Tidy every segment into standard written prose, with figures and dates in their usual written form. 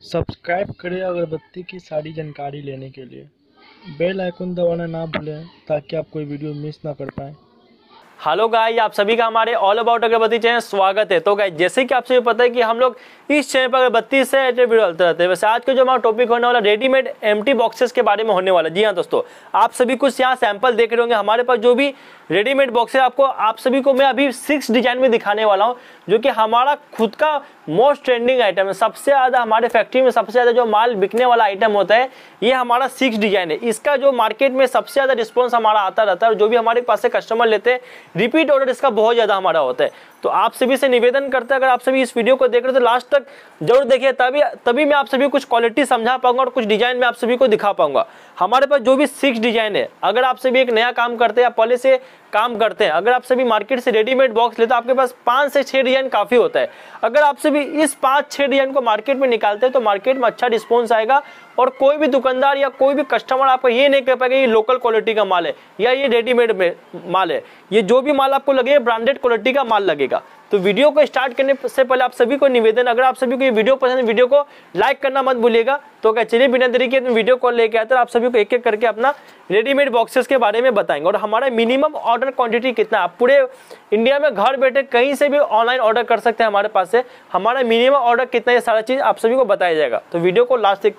Subscribe करें अगरबत्ती की सारी जानकारी लेने के लिए। बेल आइकन दबाना ना भूलें ताकि आप कोई वीडियो मिस ना कर पाएँ। हेलो गाइस, आप सभी का हमारे ऑल अबाउट अगरबत्ती चैनल स्वागत है। तो गाइस, जैसे कि आप सभी पता है कि हम लोग इस चैनल पर अगरबत्ती से वीडियो डालते रहते हैं। वैसे आज का जो हमारा टॉपिक होने वाला रेडीमेड एम्प्टी बॉक्सेस के बारे में होने वाला। जी हाँ दोस्तों, आप सभी कुछ यहाँ सैंपल देख रहे होंगे। हमारे पास जो भी रेडीमेड बॉक्सेस आपको आप सभी को मैं अभी 6 डिजाइन में दिखाने वाला हूँ, जो कि हमारा खुद का मोस्ट ट्रेंडिंग आइटम है। सबसे ज्यादा हमारे फैक्ट्री में सबसे ज्यादा जो माल बिकने वाला आइटम होता है, ये हमारा 6 डिजाइन है। इसका जो मार्केट में सबसे ज्यादा रिस्पॉन्स हमारा आता रहता है, और जो भी हमारे पास से कस्टमर लेते हैं, रिपीट ऑर्डर इसका बहुत ज्यादा हमारा होता है। तो आप सभी से निवेदन करते हैं, अगर आप सभी इस वीडियो को देख रहे हो तो लास्ट तक जरूर देखिए, तभी मैं आप सभी कुछ क्वालिटी समझा पाऊंगा और कुछ डिजाइन में आप सभी को दिखा पाऊंगा। हमारे पास जो भी 6 डिजाइन है, अगर आप सभी एक नया काम करते हैं या पहले से काम करते हैं, अगर आप सभी मार्केट से रेडीमेड बॉक्स लेते हैं, आपके पास 5 से 6 डिजाइन काफी होता है। अगर आप सभी इस 5-6 डिजाइन को मार्केट में निकालते हैं तो मार्केट में अच्छा रिस्पॉन्स आएगा, और कोई भी दुकानदार या कोई भी कस्टमर आपको ये नहीं कह पाएगा ये लोकल क्वालिटी का माल है या ये रेडीमेड माल है। ये जो भी माल आपको लगेगा ब्रांडेड क्वालिटी का माल लगेगा। तो वीडियो को स्टार्ट करने से पहले आप सभी को निवेदन, अगर आप सभी को ये वीडियो पसंद है, वीडियो को लाइक करना मत भूलिएगा। तो क्या चलिए बिना देरी के वीडियो को लेके आते हैं, आप सभी को एक एक करके अपना रेडीमेड बॉक्सेस के बारे में बताएंगे। और हमारा मिनिमम ऑर्डर क्वांटिटी कितना, आप पूरे इंडिया में घर बैठे कहीं से भी ऑनलाइन ऑर्डर कर सकते हैं हमारे पास से। हमारा मिनिमम ऑर्डर कितना, ये सारा चीज आप सभी को बताया जाएगा। तो वीडियो को लास्ट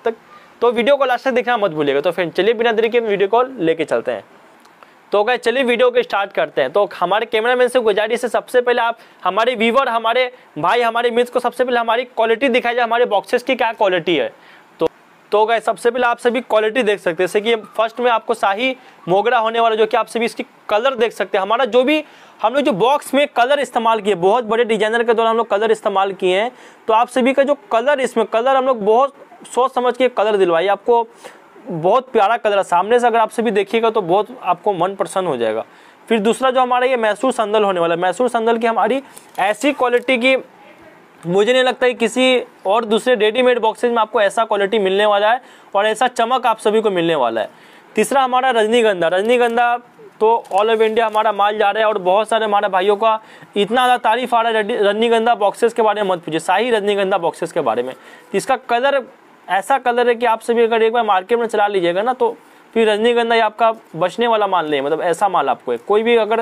तक देखना मत भूलिएगा। तो फिर चलिए बिना देरी के वीडियो को लेके चलते हैं। तो गाइस चलिए वीडियो को स्टार्ट करते हैं। तो हमारे कैमरामैन से गुजारिश है, सबसे पहले आप हमारे व्यूवर, हमारे भाई, हमारे मित्र को सबसे पहले हमारी क्वालिटी दिखाई जाए, हमारे बॉक्सेस की क्या क्वालिटी है। तो गाइस सबसे पहले आप सभी क्वालिटी देख सकते हैं। जैसे कि फर्स्ट में आपको शाही मोगरा होने वाला, जो कि आप सभी इसकी कलर देख सकते हैं। हमारा जो भी हम लोग जो बॉक्स में कलर इस्तेमाल किए, बहुत बड़े डिजाइनर के द्वारा हम लोग कलर इस्तेमाल किए हैं। तो आप सभी का जो कलर, इसमें कलर हम लोग बहुत सोच समझ के कलर दिलवाइए। आपको बहुत प्यारा कलर है, सामने से अगर आप सभी देखिएगा तो बहुत आपको मन प्रसन्न हो जाएगा। फिर दूसरा जो हमारा ये मैसूर संदल होने वाला है, मैसूर संदल की हमारी ऐसी क्वालिटी की मुझे नहीं लगता है किसी और दूसरे रेडीमेड बॉक्सेज में आपको ऐसा क्वालिटी मिलने वाला है और ऐसा चमक आप सभी को मिलने वाला है। तीसरा हमारा रजनीगंधा तो ऑल ओवर इंडिया हमारा माल जा रहा है, और बहुत सारे हमारे भाइयों का इतना ज़्यादा तारीफ आ रहा है रजनीगंधा बॉक्सेस के बारे में, मत पूछिए, शाही रजनीगंधा बॉक्सेस के बारे में। इसका कलर ऐसा कलर है कि आप सभी अगर एक बार मार्केट में चला लीजिएगा ना, तो फिर रजनीगंधा ये आपका बचने वाला माल नहीं है। मतलब ऐसा माल आपको है, कोई भी अगर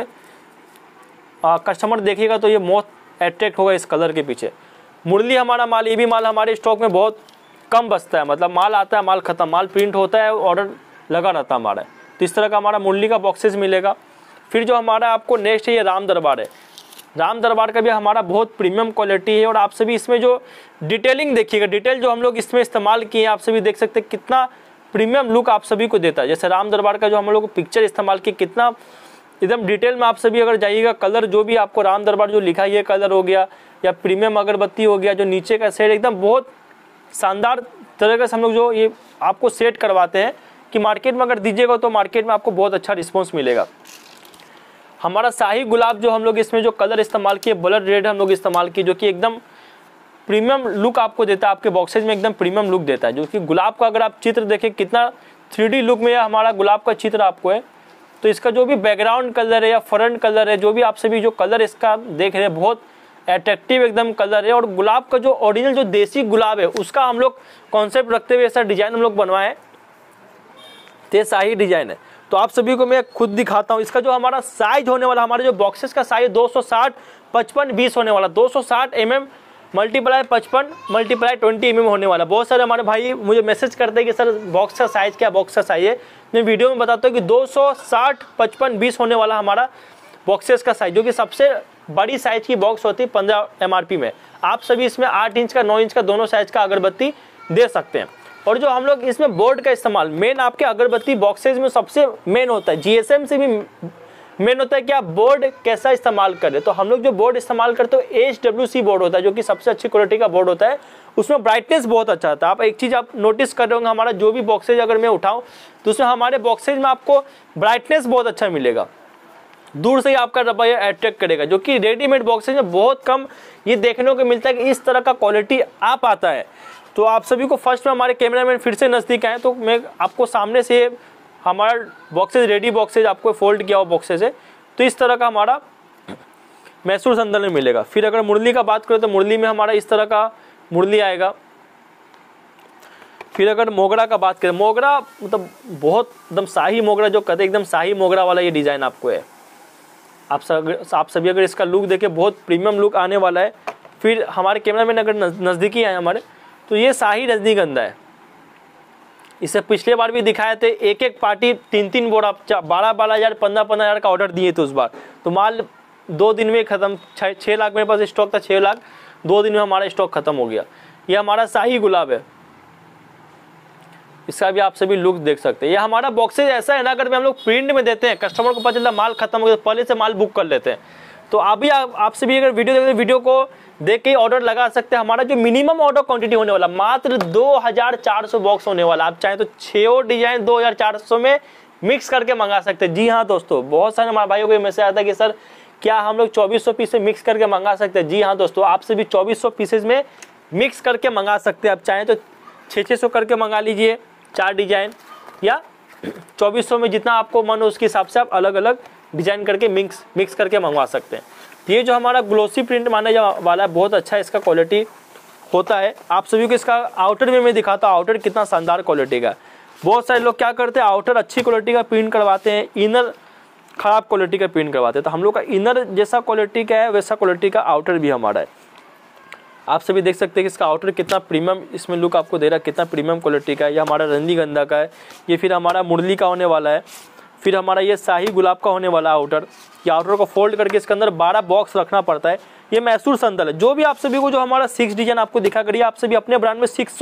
कस्टमर देखिएगा तो ये मोस्ट अट्रैक्ट होगा इस कलर के पीछे। मुरली हमारा माल, ये भी माल हमारे स्टॉक में बहुत कम बचता है। मतलब माल आता है, माल खत्म, माल प्रिंट होता है, ऑर्डर लगा रहता है हमारा। तो इस तरह का हमारा मुरली का बॉक्सेस मिलेगा। फिर जो हमारा आपको नेक्स्ट है, ये राम दरबार है। राम दरबार का भी हमारा बहुत प्रीमियम क्वालिटी है, और आप सभी इसमें जो डिटेलिंग देखिएगा, डिटेल जो हम लोग इसमें इस्तेमाल किए हैं, आप सभी देख सकते हैं कितना प्रीमियम लुक आप सभी को देता है। जैसे राम दरबार का जो हम लोग पिक्चर इस्तेमाल किए, कितना एकदम डिटेल में आप सभी अगर जाइएगा, कलर जो भी आपको राम दरबार जो लिखा है, ये कलर हो गया या प्रीमियम अगरबत्ती हो गया, जो नीचे का सेट एकदम बहुत शानदार तरीके से हम लोग जो ये आपको सेट करवाते हैं कि मार्केट में अगर दीजिएगा तो मार्केट में आपको बहुत अच्छा रिस्पॉन्स मिलेगा। हमारा शाही गुलाब जो हम लोग इसमें जो कलर इस्तेमाल किए, ब्लड रेड हम लोग इस्तेमाल किए, जो कि एकदम प्रीमियम लुक आपको देता है, आपके बॉक्सेज में एकदम प्रीमियम लुक देता है। जो कि गुलाब का अगर आप चित्र देखें, कितना 3D लुक में हमारा गुलाब का चित्र आपको है। तो इसका जो भी बैकग्राउंड कलर है या फ्रंट कलर है, जो भी आप सभी जो कलर इसका देख रहे हैं, बहुत अट्रैक्टिव एकदम कलर है। और गुलाब का जो ओरिजिनल जो देसी गुलाब है, उसका हम लोग कॉन्सेप्ट रखते हुए ऐसा डिजाइन हम लोग बनवाए, तो शाही डिजाइन है। तो आप सभी को मैं खुद दिखाता हूँ। इसका जो हमारा साइज होने वाला, हमारे जो बॉक्सेस का साइज 260 55 20 होने वाला, 260 mm मल्टीप्लाई 55 मल्टीप्लाई 20 mm होने वाला। बहुत सारे हमारे भाई मुझे मैसेज करते हैं कि सर बॉक्स का साइज क्या, बॉक्स का साइज है। मैं वीडियो में बताता हूँ कि 260 55 20 होने वाला हमारा बॉक्सेस का साइज, जो कि सबसे बड़ी साइज की बॉक्स होती है 15 MRP में। आप सभी इसमें 8 इंच का 9 इंच का दोनों साइज का अगरबत्ती दे सकते हैं। और जो हम लोग इसमें बोर्ड का इस्तेमाल, मेन आपके अगरबत्ती बॉक्सेस में सबसे मेन होता है, GSM से भी मेन होता है कि आप बोर्ड कैसा इस्तेमाल करें। तो हम लोग जो बोर्ड इस्तेमाल करते हैं HWC बोर्ड होता है, जो कि सबसे अच्छी क्वालिटी का बोर्ड होता है। उसमें ब्राइटनेस बहुत अच्छा आता है। आप एक चीज़ आप नोटिस कर रहे होंगे, हमारा जो भी बॉक्सेज अगर मैं उठाऊँ तो उसमें हमारे बॉक्सेज में आपको ब्राइटनेस बहुत अच्छा मिलेगा, दूर से ही आपका रवैया अट्रैक्ट करेगा, जो कि रेडीमेड बॉक्सेज में बहुत कम ये देखने को मिलता है कि इस तरह का क्वालिटी आ पाता है। तो आप सभी को फर्स्ट में हमारे कैमरामैन फिर से नज़दीक आए, तो मैं आपको सामने से हमारा बॉक्सेज, रेडी बॉक्सेज आपको फोल्ड किया हुआ बॉक्सेज है, तो इस तरह का हमारा मैसूर संदल में मिलेगा। फिर अगर मुरली का बात करें तो मुरली में हमारा इस तरह का मुरली आएगा, फिर अगर मोगरा का बात करें, मोगरा मतलब बहुत एकदम शाही मोगरा जो कहते हैं, एकदम शाही मोगरा वाला ये डिज़ाइन आपको है। आप सभी अगर इसका लुक देखें बहुत प्रीमियम लुक आने वाला है। फिर हमारे कैमरा मैन अगर नज़दीकी आए हमारे, तो ये शाही रजनीगंधा है। इसे पिछले बार भी दिखाए थे, एक एक पार्टी 3-3 बोरा 12-12 हज़ार 15-15 हज़ार का ऑर्डर दिए थे उस बार। तो माल 2 दिन में ख़त्म। 6 लाख मेरे पास स्टॉक था, 6 लाख 2 दिन में हमारा स्टॉक ख़त्म हो गया। ये हमारा शाही गुलाब है, इसका भी आप सभी लुक देख सकते हैं। ये हमारा बॉक्सेज ऐसा है ना, अगर हम लोग प्रिंट में देते हैं, कस्टमर को पता चलता माल खत्म हो गया, पहले से माल बुक कर लेते हैं। तो अभी आप सभी अगर वीडियो देखते हैं, वीडियो को देख के ऑर्डर लगा सकते हैं। हमारा जो मिनिमम ऑर्डर क्वांटिटी होने वाला मात्र 2400 बॉक्स होने वाला। आप चाहें तो 6 डिजाइन 2400 में मिक्स करके मंगा सकते हैं। जी हाँ दोस्तों, बहुत सारे हमारे भाइयों को मैसेज आता है कि सर क्या हम लोग 2400 पीस में मिक्स करके मंगा सकते हैं। जी हाँ दोस्तों, आप सभी 2400 पीसेज में मिक्स करके मंगा सकते हैं। आप चाहें तो 600 करके मंगा लीजिए 4 डिजाइन, या 2400 में जितना आपको मन हो उसके हिसाब से आप अलग अलग डिजाइन करके मिक्स करके मंगवा सकते हैं। ये जो हमारा ग्लोसी प्रिंट माने वाला है, बहुत अच्छा इसका क्वालिटी होता है। आप सभी को इसका आउटर में मैं दिखाता हूँ, आउटर कितना शानदार क्वालिटी का है। बहुत सारे लोग क्या करते हैं, आउटर अच्छी क्वालिटी का प्रिंट करवाते हैं, इनर खराब क्वालिटी का प्रिंट करवाते हैं। तो हम लोग का इनर जैसा क्वालिटी का है वैसा क्वालिटी का आउटर भी हमारा है। आप सभी देख सकते हैं कि इसका आउटर कितना प्रीमियम इसमें लुक आपको दे रहा है, कितना प्रीमियम क्वालिटी का है। ये हमारा रजनीगंधा का है, ये फिर हमारा मुरली का होने वाला है, फिर हमारा ये शाही गुलाब का होने वाला आउटर। ये आउटर को फोल्ड करके इसके अंदर 12 बॉक्स रखना पड़ता है। ये मैसूर संदल है। जो भी आप सभी को जो हमारा 6 डिजाइन आपको दिखा करिए, आप सभी अपने ब्रांड में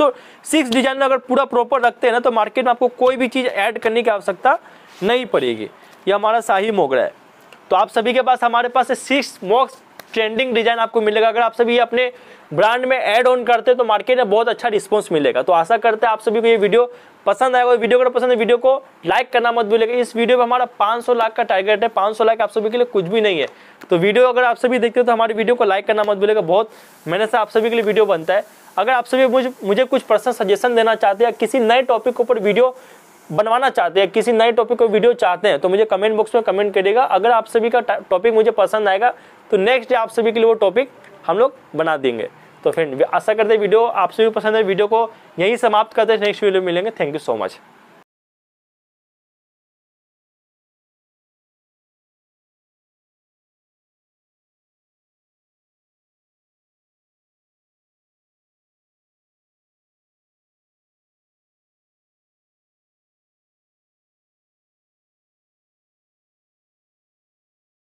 6 डिजाइन अगर पूरा प्रॉपर रखते हैं ना, तो मार्केट में आपको कोई भी चीज़ ऐड करने की आवश्यकता नहीं पड़ेगी। ये हमारा शाही मोगरा है। तो आप सभी के पास हमारे पास 6 मोस्ट ट्रेंडिंग डिजाइन आपको मिलेगा। अगर आप सभी अपने ब्रांड में ऐड ऑन करते हैं तो मार्केट में बहुत अच्छा रिस्पांस मिलेगा। तो आशा करते हैं आप सभी को ये वीडियो पसंद आएगा। वीडियो अगर पसंद है, वीडियो को लाइक करना मत भूलिएगा। इस वीडियो में हमारा 500 लाख का टारगेट है। 500 लाख आप सभी के लिए कुछ भी नहीं है। तो वीडियो अगर आप सभी देखते हो तो हमारी वीडियो को लाइक करना मत भूलिएगा। बहुत मेहनत से आप सभी के लिए वीडियो बनता है। अगर आप सभी मुझे कुछ पर्सनल सजेशन देना चाहते हैं, किसी नए टॉपिक के ऊपर वीडियो बनवाना चाहते हैं, किसी नए टॉपिक को वीडियो चाहते हैं, तो मुझे कमेंट बॉक्स में कमेंट करिएगा। अगर आप सभी का टॉपिक मुझे पसंद आएगा तो नेक्स्ट डे आप सभी के लिए वो टॉपिक हम लोग बना देंगे। तो फ्रेंड, आशा करते हैं वीडियो आप सभी को पसंद है। वीडियो को यहीं समाप्त करते हैं, नेक्स्ट वीडियो में मिलेंगे। Thank you so much.